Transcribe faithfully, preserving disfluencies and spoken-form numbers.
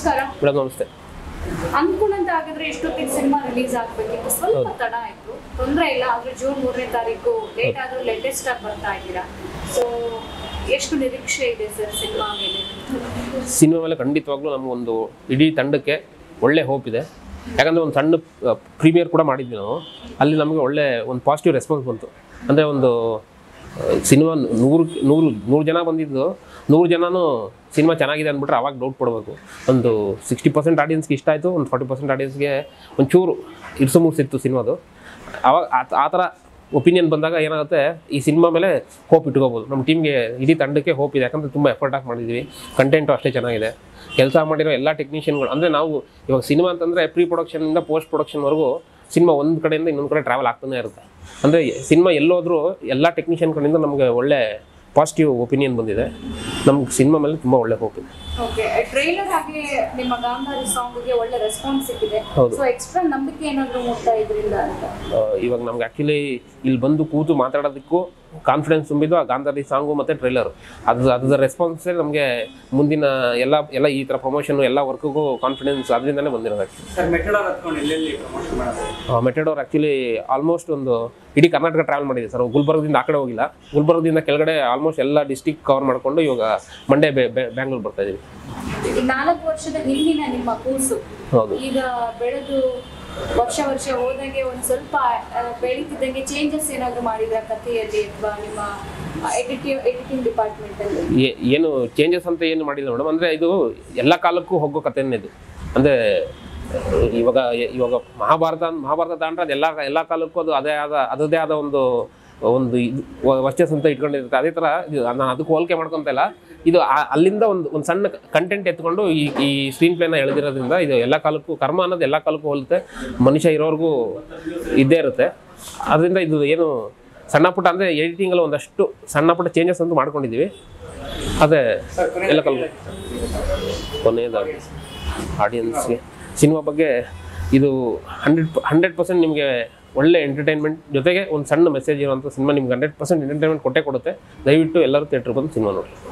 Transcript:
ನಮಸ್ಕಾರ ಮೇಡಮ್. ನಮಸ್ತೆ. ಅನ್ಕೊಂಡಂತ ಆಗಿದ್ರೆ ಎಷ್ಟೊತ್ತಿಗೆ ಸಿನಿಮಾ ರಿಲೀಸ್ ಆಗ್ಬೇಕಿತ್ತು, ಸ್ವಲ್ಪ ತಡ ಆಯ್ತು, ತೊಂದರೆ ಇಲ್ಲ. ಆದ್ರೆ ಜೂನ್ ಮೂರನೇ ತಾರೀಕು ಲೇಟ್ ಆದ್ರೂ ಲೇಟೆಸ್ಟ್ ಆಗಿ ಬರ್ತಾ ಇದ್ದೀರಾ. ಸೊ ಎಷ್ಟು ನಿರೀಕ್ಷೆ ಇದೆ ಸರ್ ಸಿನಿಮಾ ಮೇಲೆ? ಸಿನಿಮಾ ಮೇಲೆ ಖಂಡಿತವಾಗ್ಲೂ ನಮಗೊಂದು ಇಡೀ ತಂಡಕ್ಕೆ ಒಳ್ಳೆ ಹೋಪ್ ಇದೆ. ಯಾಕಂದರೆ ಒಂದು ಸಣ್ಣ ಪ್ರೀಮಿಯರ್ ಕೂಡ ಮಾಡಿದ್ವಿ ನಾವು. ಅಲ್ಲಿ ನಮಗೆ ಒಳ್ಳೆ ಒಂದು ಪಾಸಿಟಿವ್ ರೆಸ್ಪಾನ್ಸ್ ಬಂತು. ಅಂದರೆ ಒಂದು ಸಿನಿಮಾ ನೂರು ನೂರು ನೂರು ಜನ ಬಂದಿದ್ದು, ನೂರು ಜನನೂ ಸಿನಿಮಾ ಚೆನ್ನಾಗಿದೆ ಅಂದ್ಬಿಟ್ರೆ ಅವಾಗ ಡೌಟ್ ಕೊಡಬೇಕು. ಒಂದು ಸಿಕ್ಸ್ಟಿ ಪರ್ಸೆಂಟ್ ಆಡಿಯನ್ಸ್ಗೆ ಇಷ್ಟ ಆಯಿತು, ಒಂದು ಫಾರ್ಟಿ ಪರ್ಸೆಂಟ್ ಆಡಿಯನ್ಸ್ಗೆ ಒಂಚೂರು ಇರ್ಸು ಮುರ್ಸಿತ್ತು ಸಿನಿಮಾದು. ಅವಾಗ ಆ ಥರ ಒಪಿನಿಯನ್ ಬಂದಾಗ ಏನಾಗುತ್ತೆ, ಈ ಸಿನಿಮಾ ಮೇಲೆ ಹೋಪ್ ಇಟ್ಕೋಬೋದು. ನಮ್ಮ ಟೀಮ್ಗೆ ಇಡೀ ತಂಡಕ್ಕೆ ಹೋಪ್ ಇದೆ. ಯಾಕಂದರೆ ತುಂಬ ಎಫರ್ಟ್ ಹಾಕಿ ಮಾಡಿದ್ದೀವಿ. ಕಂಟೆಂಟು ಅಷ್ಟೇ ಚೆನ್ನಾಗಿದೆ. ಕೆಲಸ ಮಾಡಿರೋ ಎಲ್ಲ ಟೆಕ್ನಿಷಿಯನ್ಗಳು, ಅಂದರೆ ನಾವು ಇವಾಗ ಸಿನಿಮಾ ಅಂತಂದರೆ ಪ್ರೀ ಪ್ರೊಡಕ್ಷನಿಂದ ಪೋಸ್ಟ್ ಪ್ರೊಡಕ್ಷನ್ವರೆಗೂ ಸಿನಿಮಾ ಒಂದು ಕಡೆಯಿಂದ ಇನ್ನೊಂದು ಕಡೆ ಟ್ರಾವೆಲ್ ಆಗ್ತಾನೆ ಇರುತ್ತೆ. ಅಂದರೆ ಸಿನಿಮಾ ಎಲ್ಲೋದ್ರೂ ಎಲ್ಲ ಟೆಕ್ನಿಷಿಯನ್ ಕಡೆಯಿಂದ ನಮಗೆ ಒಳ್ಳೆ ಪಾಸಿಟಿವ್ ಒಪಿನಿಯನ್ ಬಂದಿದೆ. ನಮ್ಗೆ ಸಿನಿಮಾ ಮೇಲೆ ತುಂಬ ಒಳ್ಳೆ ಹೋಪ್ ಇದೆ. ಓಕೆ, ಟ್ರೈಲರ್ ಹಾಗೆ ನಿಮ್ಮ ಗಾಂಧಾರಿ ಸಾಂಗ್ಗೆ ಒಳ್ಳೆ ರೆಸ್ಪಾನ್ಸ್ ಸಿಕ್ಕಿದೆ. ಸೊ ಎಕ್ಸ್ಟ್ರಾ ನಂಬಿಕೆ ಏನಾದರೂ ಮೂಡ್ತಾ ಇದರಿಂದ ಅಂತ? ಇವಾಗ ನಮ್ಗೆ ಆ್ಯಕ್ಚುಲಿ ಇಲ್ಲಿ ಬಂದು ಕೂತು ಮಾತಾಡೋದಕ್ಕೂ ಕಾನ್ಫಿಡೆನ್ಸ್ ತುಂಬಿದ್ದು ಆ ಗಾಂಧಾರಿ ಸಾಂಗು ಮತ್ತು ಟ್ರೈಲರು. ಅದು ಅದ್ರ ರೆಸ್ಪಾನ್ಸೇ ನಮಗೆ ಮುಂದಿನ ಎಲ್ಲ ಎಲ್ಲ ಈ ಥರ ಪ್ರಮೋಷನು ಎಲ್ಲ ವರ್ಕಿಗೂ ಕಾನ್ಫಿಡೆನ್ಸ್ ಅದರಿಂದನೇ ಬಂದಿರೋದು. ಮೆಟಡೋರ್ ಆ್ಯಕ್ಚುಲಿ ಆಲ್ಮೋಸ್ಟ್ ಒಂದು ಇಡೀ ಕರ್ನಾಟಕ ಟ್ರಾವೆಲ್ ಮಾಡಿದೆ ಸರ್. ಗುಲ್ಬರ್ಗದಿಂದ ಆ ಕಡೆ ಹೋಗಿಲ್ಲ, ಗುಲ್ಬರ್ಗದಿಂದ ಕೆಳಗಡೆ ಆಲ್ಮೋಸ್ಟ್ ಎಲ್ಲ ಡಿಸ್ಟಿಕ್ ಕವರ್ ಮಾಡಿಕೊಂಡು ಇವಾಗ ಮಂಡ್ಯ ಬ್ಯಾಂಗ್ಳೂರ್ ಬರ್ತಾ ಇದೀವಿ. ನಾಲ್ಕು ವರ್ಷದ ಹಿಂದಿನ ನಿಮ್ಮ ಕೂಸು ಈಗ ಬೆಳೆದು ವರ್ಷ ವರ್ಷ ಹೋದಂಗೆ ಒಂದು ಸ್ವಲ್ಪ ಬೆಳೀತಿದ್ದಂಗೆ ಚೇಂಜಸ್ ಏನಾದರೂ ಮಾಡಿದ್ರ ಕಥೆಯಲ್ಲಿ ಅಥವಾ ನಿಮ್ಮ ಎಡಿಟಿಂಗ್ ಎಡಿಟಿಂಗ್ ಡಿಪಾರ್ಟ್ಮೆಂಟ್ ಅಲ್ಲಿ? ಏನು ಚೇಂಜಸ್ ಅಂತ ಏನು ಮಾಡಿಲ್ಲ ಮೇಡಮ್. ಅಂದರೆ ಇದು ಎಲ್ಲ ಕಾಲಕ್ಕೂ ಹೋಗೋ ಕಥೆನೇ ಇದು. ಅಂದರೆ ಇವಾಗ ಇವಾಗ ಮಹಾಭಾರತ ಮಹಾಭಾರತ ತಾಂಡ್ರೆ ಅದು ಎಲ್ಲ ಎಲ್ಲ ಕಾಲಕ್ಕೂ ಅದು ಅದೇ ಆದ ಅದರದೇ ಆದ ಒಂದು ಒಂದು ಇದು ವರ್ಚಸ್ ಅಂತ ಇಟ್ಕೊಂಡಿರುತ್ತೆ. ಅದೇ ಥರ ನಾನು ಅದಕ್ಕೆ ಹೋಲಿಕೆ ಮಾಡ್ಕೊತ ಇಲ್ಲ. ಇದು ಅಲ್ಲಿಂದ ಒಂದು ಒಂದು ಸಣ್ಣ ಕಂಟೆಂಟ್ ಎತ್ಕೊಂಡು ಈ ಈ ಸ್ಕ್ರೀನ್ ಪ್ಲೇನ ಎಳೆದಿರೋದ್ರಿಂದ ಇದು ಎಲ್ಲ ಕಾಲಕ್ಕೂ ಕರ್ಮ ಅನ್ನೋದು ಎಲ್ಲ ಕಾಲಕ್ಕೂ ಹೋಲುತ್ತೆ. ಮನುಷ್ಯ ಇರೋರ್ಗೂ ಇದ್ದೇ ಇರುತ್ತೆ. ಅದರಿಂದ ಇದು ಏನು ಸಣ್ಣ ಪುಟ್ಟ ಅಂದರೆ ಎಡಿಟಿಂಗಲ್ಲಿ ಒಂದಷ್ಟು ಸಣ್ಣ ಪುಟ್ಟ ಚೇಂಜಸ್ ಅಂತೂ ಮಾಡ್ಕೊಂಡಿದ್ದೀವಿ. ಅದೇ ಎಲ್ಲ ಕಾಲ ಕೊನೆಯದಾಗಿ ಆಡಿಯನ್ಸ್ಗೆ ಸಿನಿಮಾ ಬಗ್ಗೆ ಇದು ಹಂಡ್ರೆಡ್ ಹಂಡ್ರೆಡ್ ಪರ್ಸೆಂಟ್ ನಿಮಗೆ ಒಳ್ಳೆ ಎಂಟರ್ಟೈನ್ಮೆಂಟ್ ಜೊತೆಗೆ ಒಂದು ಸಣ್ಣ ಮೆಸೇಜ್ ಇರುವಂಥ ಸಿನಿಮಾ ನಿಮ್ಗೆ ಹಂಡ್ರೆಡ್ ಪರ್ಸೆಂಟ್ ಎಂಟರ್ಟೈನ್ಮೆಂಟ್ ಕೊಟ್ಟೇ ಕೊಡುತ್ತೆ. ದಯವಿಟ್ಟು ಎಲ್ಲರೂ ಥಿಯೇಟ್ರ್ ಬಂದು ಸಿನಿಮಾ ನೋಡಿ.